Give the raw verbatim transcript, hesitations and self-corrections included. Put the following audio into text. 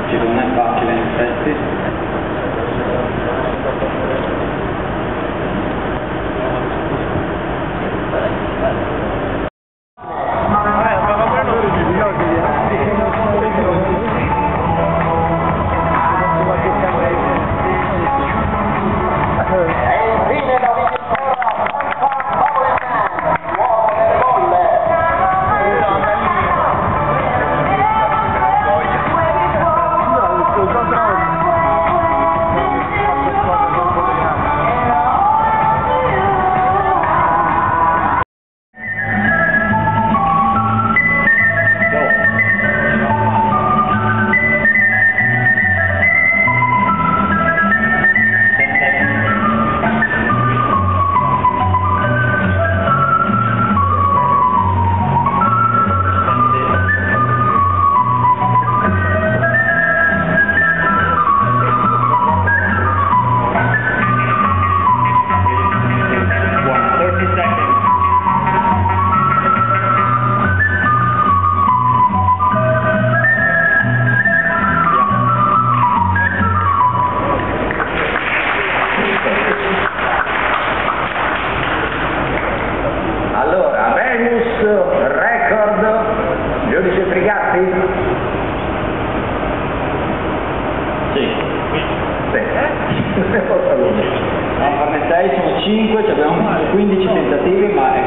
non è facile in effetti. Allora, Venus, record, giudice Frigatti? Sì. Sì. A farne sei sono cinque, abbiamo quindici tentativi, ma